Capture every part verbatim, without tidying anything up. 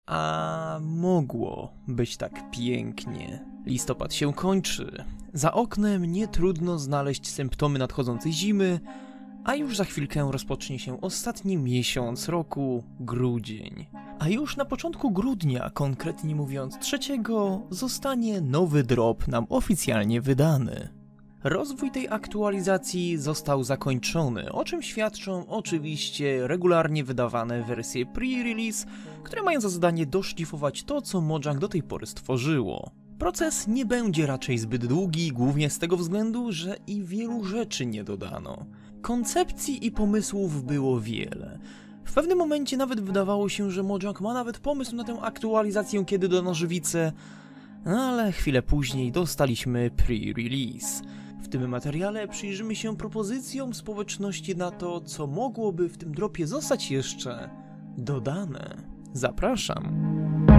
A mogło być tak pięknie. Listopad się kończy. Za oknem nie trudno znaleźć symptomy nadchodzącej zimy, a już za chwilkę rozpocznie się ostatni miesiąc roku, grudzień. A już na początku grudnia, konkretnie mówiąc trzeciego, zostanie nowy drop nam oficjalnie wydany. Rozwój tej aktualizacji został zakończony, o czym świadczą oczywiście regularnie wydawane wersje pre-release, które mają za zadanie doszlifować to, co Mojang do tej pory stworzyło. Proces nie będzie raczej zbyt długi, głównie z tego względu, że i wielu rzeczy nie dodano. Koncepcji i pomysłów było wiele. W pewnym momencie nawet wydawało się, że Mojang ma nawet pomysł na tę aktualizację, kiedy dodano żywicę, ale chwilę później dostaliśmy pre-release. W tym materiale przyjrzymy się propozycjom społeczności na to, co mogłoby w tym dropie zostać jeszcze dodane. Zapraszam.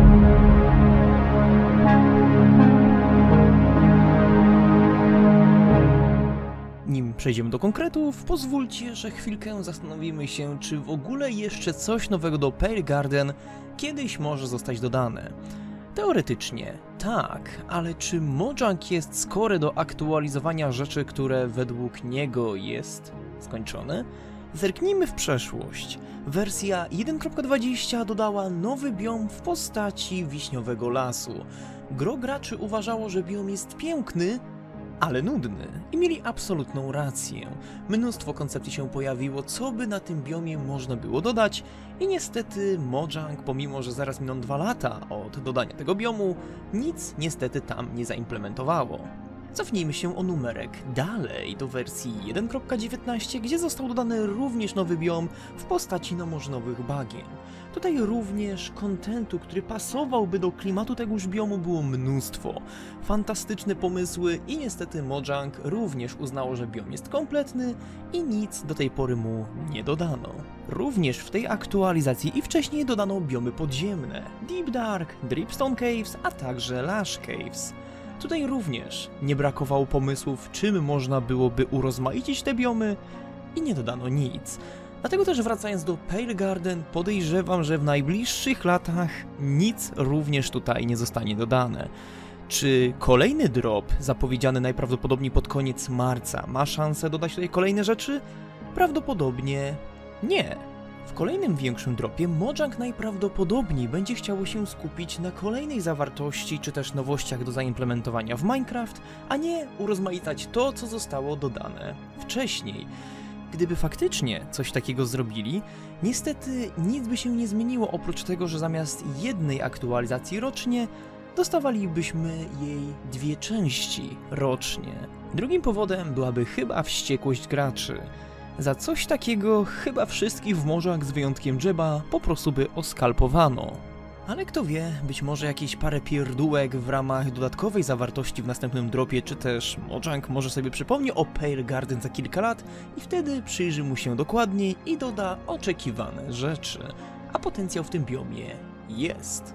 Nim przejdziemy do konkretów, pozwólcie, że chwilkę zastanowimy się, czy w ogóle jeszcze coś nowego do Pale Garden kiedyś może zostać dodane. Teoretycznie tak, ale czy Mojang jest skory do aktualizowania rzeczy, które według niego jest skończone? Zerknijmy w przeszłość. Wersja jeden kropka dwadzieścia dodała nowy biom w postaci wiśniowego lasu. Gro graczy uważało, że biom jest piękny, ale nudny i mieli absolutną rację. Mnóstwo koncepcji się pojawiło, co by na tym biomie można było dodać i niestety Mojang, pomimo że zaraz miną dwa lata od dodania tego biomu, nic niestety tam nie zaimplementowało. Cofnijmy się o numerek dalej do wersji jeden kropka dziewiętnaście, gdzie został dodany również nowy biom w postaci namożnowych bagien. Tutaj również kontentu, który pasowałby do klimatu tegoż biomu, było mnóstwo. Fantastyczne pomysły i niestety Mojang również uznało, że biom jest kompletny i nic do tej pory mu nie dodano. Również w tej aktualizacji i wcześniej dodano biomy podziemne, Deep Dark, Dripstone Caves, a także Lush Caves. Tutaj również nie brakowało pomysłów, czym można byłoby urozmaicić te biomy i nie dodano nic. Dlatego też wracając do Pale Garden, podejrzewam, że w najbliższych latach nic również tutaj nie zostanie dodane. Czy kolejny drop, zapowiedziany najprawdopodobniej pod koniec marca, ma szansę dodać tutaj kolejne rzeczy? Prawdopodobnie nie. W kolejnym większym dropie Mojang najprawdopodobniej będzie chciało się skupić na kolejnej zawartości czy też nowościach do zaimplementowania w Minecraft, a nie urozmaicać to, co zostało dodane wcześniej. Gdyby faktycznie coś takiego zrobili, niestety nic by się nie zmieniło oprócz tego, że zamiast jednej aktualizacji rocznie dostawalibyśmy jej dwie części rocznie. Drugim powodem byłaby chyba wściekłość graczy. Za coś takiego chyba wszystkich w Mojang z wyjątkiem Jeba po prostu by oskalpowano. Ale kto wie, być może jakieś parę pierdółek w ramach dodatkowej zawartości w następnym dropie, czy też Mojang może sobie przypomni o Pale Garden za kilka lat i wtedy przyjrzy mu się dokładniej i doda oczekiwane rzeczy, a potencjał w tym biomie jest.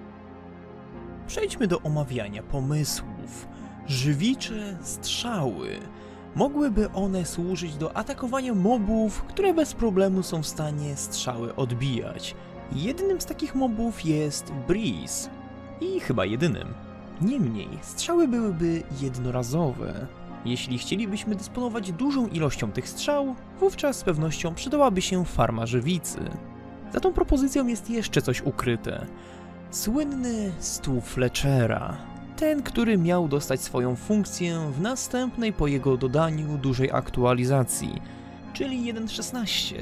Przejdźmy do omawiania pomysłów. Żywicze strzały. Mogłyby one służyć do atakowania mobów, które bez problemu są w stanie strzały odbijać. Jednym z takich mobów jest Breeze. I chyba jedynym. Niemniej, strzały byłyby jednorazowe. Jeśli chcielibyśmy dysponować dużą ilością tych strzał, wówczas z pewnością przydałaby się farma żywicy. Za tą propozycją jest jeszcze coś ukryte. Słynny stół Fletchera. Ten, który miał dostać swoją funkcję w następnej po jego dodaniu dużej aktualizacji, czyli jeden kropka szesnaście.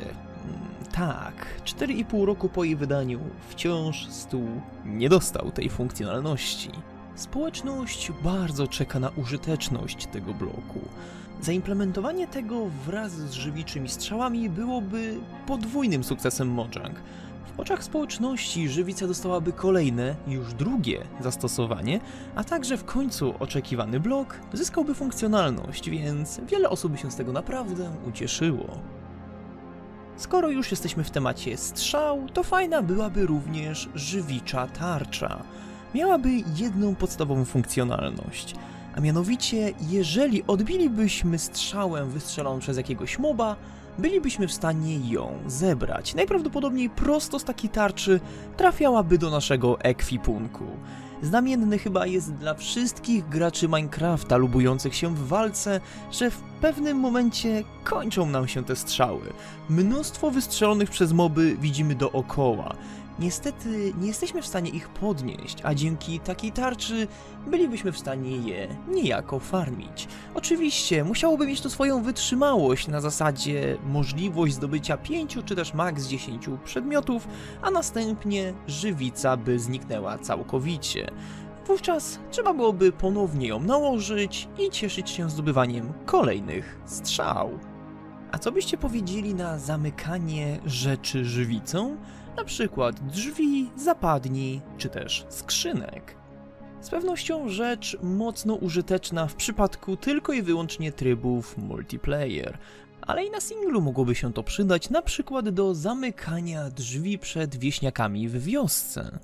Tak, cztery i pół roku po jej wydaniu wciąż stół nie dostał tej funkcjonalności. Społeczność bardzo czeka na użyteczność tego bloku. Zaimplementowanie tego wraz z żywiczymi strzałami byłoby podwójnym sukcesem Mojang. W oczach społeczności żywica dostałaby kolejne, już drugie zastosowanie, a także w końcu oczekiwany blok zyskałby funkcjonalność, więc wiele osób by się z tego naprawdę ucieszyło. Skoro już jesteśmy w temacie strzał, to fajna byłaby również żywicza tarcza. Miałaby jedną podstawową funkcjonalność, a mianowicie jeżeli odbilibyśmy strzałę wystrzeloną przez jakiegoś moba, bylibyśmy w stanie ją zebrać. Najprawdopodobniej prosto z takiej tarczy trafiałaby do naszego ekwipunku. Znamienne chyba jest dla wszystkich graczy Minecrafta lubujących się w walce, że w pewnym momencie kończą nam się te strzały. Mnóstwo wystrzelonych przez moby widzimy dookoła. Niestety nie jesteśmy w stanie ich podnieść, a dzięki takiej tarczy bylibyśmy w stanie je niejako farmić. Oczywiście musiałoby mieć to swoją wytrzymałość, na zasadzie możliwość zdobycia pięciu czy też maks dziesięciu przedmiotów, a następnie żywica by zniknęła całkowicie. Wówczas trzeba byłoby ponownie ją nałożyć i cieszyć się zdobywaniem kolejnych strzał. A co byście powiedzieli na zamykanie rzeczy żywicą? Na przykład drzwi, zapadni, czy też skrzynek. Z pewnością rzecz mocno użyteczna w przypadku tylko i wyłącznie trybów multiplayer, ale i na singlu mogłoby się to przydać, na przykład do zamykania drzwi przed wieśniakami w wiosce.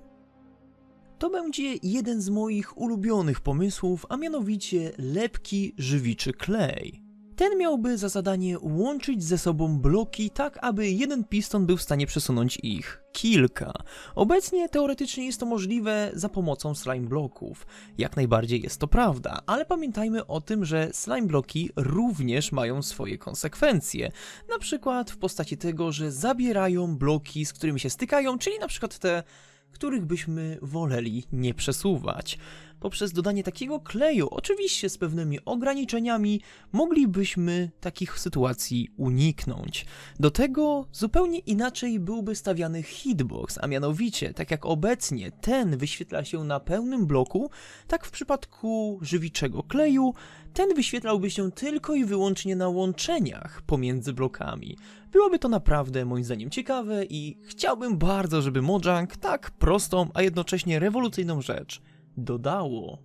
To będzie jeden z moich ulubionych pomysłów, a mianowicie lepki żywiczy klej. Ten miałby za zadanie łączyć ze sobą bloki tak, aby jeden piston był w stanie przesunąć ich kilka. Obecnie teoretycznie jest to możliwe za pomocą slime bloków. Jak najbardziej jest to prawda, ale pamiętajmy o tym, że slime bloki również mają swoje konsekwencje. Na przykład w postaci tego, że zabierają bloki, z którymi się stykają, czyli na przykład te, których byśmy woleli nie przesuwać. Poprzez dodanie takiego kleju, oczywiście z pewnymi ograniczeniami, moglibyśmy takich sytuacji uniknąć. Do tego zupełnie inaczej byłby stawiany hitbox, a mianowicie, tak jak obecnie ten wyświetla się na pełnym bloku, tak w przypadku żywiczego kleju, ten wyświetlałby się tylko i wyłącznie na łączeniach pomiędzy blokami. Byłoby to naprawdę moim zdaniem ciekawe i chciałbym bardzo, żeby Mojang tak prostą, a jednocześnie rewolucyjną rzecz dodało.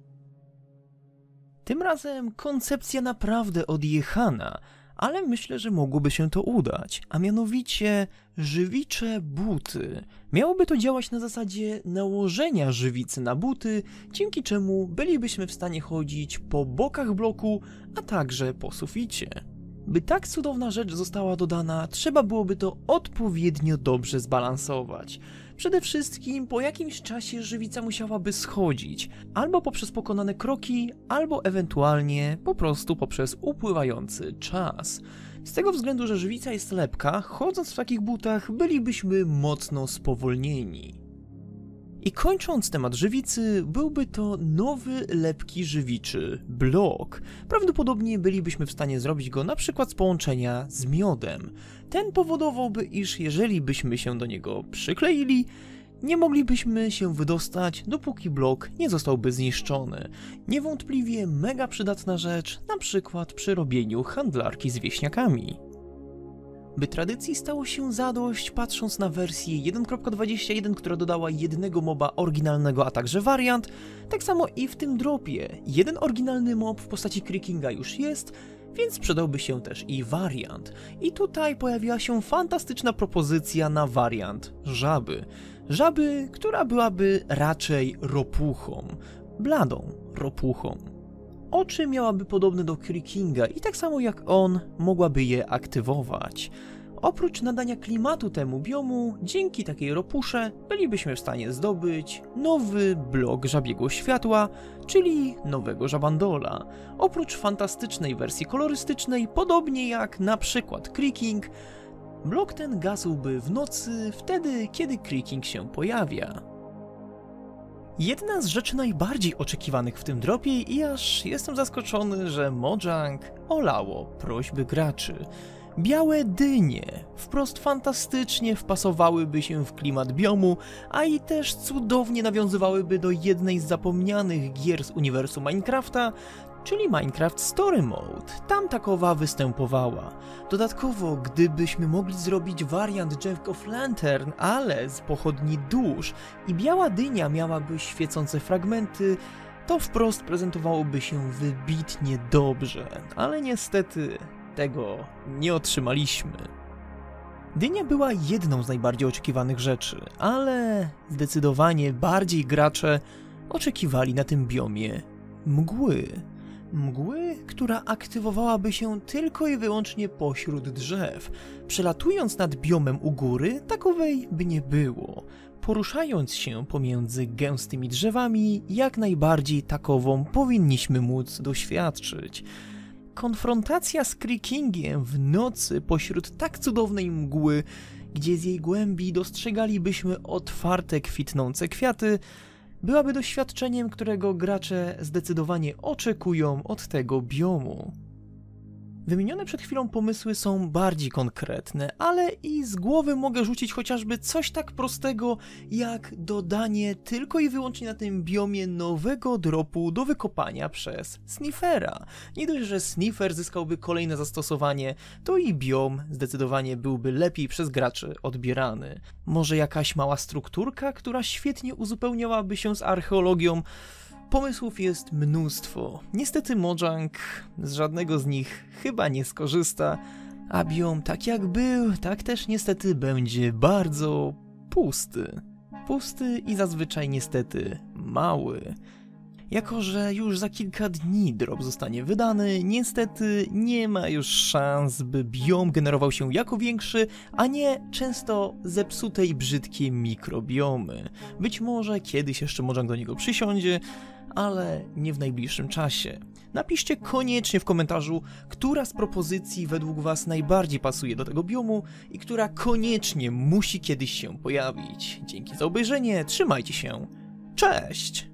Tym razem koncepcja naprawdę odjechana, ale myślę, że mogłoby się to udać, a mianowicie żywicze buty. Miałoby to działać na zasadzie nałożenia żywicy na buty, dzięki czemu bylibyśmy w stanie chodzić po bokach bloku, a także po suficie. By tak cudowna rzecz została dodana, trzeba byłoby to odpowiednio dobrze zbalansować. Przede wszystkim po jakimś czasie żywica musiałaby schodzić, albo poprzez pokonane kroki, albo ewentualnie po prostu poprzez upływający czas. Z tego względu, że żywica jest lepka, chodząc w takich butach bylibyśmy mocno spowolnieni. I kończąc temat żywicy, byłby to nowy lepki żywiczy blok. Prawdopodobnie bylibyśmy w stanie zrobić go na przykład z połączenia z miodem. Ten powodowałby, iż jeżeli byśmy się do niego przykleili, nie moglibyśmy się wydostać, dopóki blok nie zostałby zniszczony. Niewątpliwie mega przydatna rzecz, na przykład przy robieniu handlarki z wieśniakami. By tradycji stało się zadość, patrząc na wersję jeden kropka dwadzieścia jeden, która dodała jednego moba oryginalnego, a także wariant, tak samo i w tym dropie. Jeden oryginalny mob w postaci Creakinga już jest, więc przydałby się też i wariant. I tutaj pojawiła się fantastyczna propozycja na wariant żaby. Żaby, która byłaby raczej ropuchą, bladą ropuchą. Oczy miałaby podobne do Creakinga i tak samo jak on, mogłaby je aktywować. Oprócz nadania klimatu temu biomu, dzięki takiej ropusze bylibyśmy w stanie zdobyć nowy blok żabiego światła, czyli nowego żabandola. Oprócz fantastycznej wersji kolorystycznej, podobnie jak na przykład Creaking, blok ten gasłby w nocy, wtedy kiedy Creaking się pojawia. Jedna z rzeczy najbardziej oczekiwanych w tym dropie i aż jestem zaskoczony, że Mojang olało prośby graczy. Białe dynie wprost fantastycznie wpasowałyby się w klimat biomu, a i też cudownie nawiązywałyby do jednej z zapomnianych gier z uniwersum Minecrafta, czyli Minecraft Story Mode. Tam takowa występowała. Dodatkowo, gdybyśmy mogli zrobić wariant Jack of Lantern, ale z pochodni dusz i biała dynia miałaby świecące fragmenty, to wprost prezentowałoby się wybitnie dobrze, ale niestety tego nie otrzymaliśmy. Dynia była jedną z najbardziej oczekiwanych rzeczy, ale zdecydowanie bardziej gracze oczekiwali na tym biomie mgły. Mgły, która aktywowałaby się tylko i wyłącznie pośród drzew. Przelatując nad biomem u góry, takowej by nie było. Poruszając się pomiędzy gęstymi drzewami, jak najbardziej takową powinniśmy móc doświadczyć. Konfrontacja z Creakingiem w nocy pośród tak cudownej mgły, gdzie z jej głębi dostrzegalibyśmy otwarte, kwitnące kwiaty, byłaby doświadczeniem, którego gracze zdecydowanie oczekują od tego biomu. Wymienione przed chwilą pomysły są bardziej konkretne, ale i z głowy mogę rzucić chociażby coś tak prostego jak dodanie tylko i wyłącznie na tym biomie nowego dropu do wykopania przez Sniffera. Nie dość, że Sniffer zyskałby kolejne zastosowanie, to i biom zdecydowanie byłby lepiej przez graczy odbierany. Może jakaś mała strukturka, która świetnie uzupełniałaby się z archeologią. Pomysłów jest mnóstwo. Niestety Mojang z żadnego z nich chyba nie skorzysta, a biom tak jak był, tak też niestety będzie bardzo pusty. Pusty i zazwyczaj niestety mały. Jako że już za kilka dni drop zostanie wydany, niestety nie ma już szans, by biom generował się jako większy, a nie często zepsute i brzydkie mikrobiomy. Być może kiedyś jeszcze Mojang do niego przysiądzie, ale nie w najbliższym czasie. Napiszcie koniecznie w komentarzu, która z propozycji według was najbardziej pasuje do tego biomu i która koniecznie musi kiedyś się pojawić. Dzięki za obejrzenie, trzymajcie się, cześć!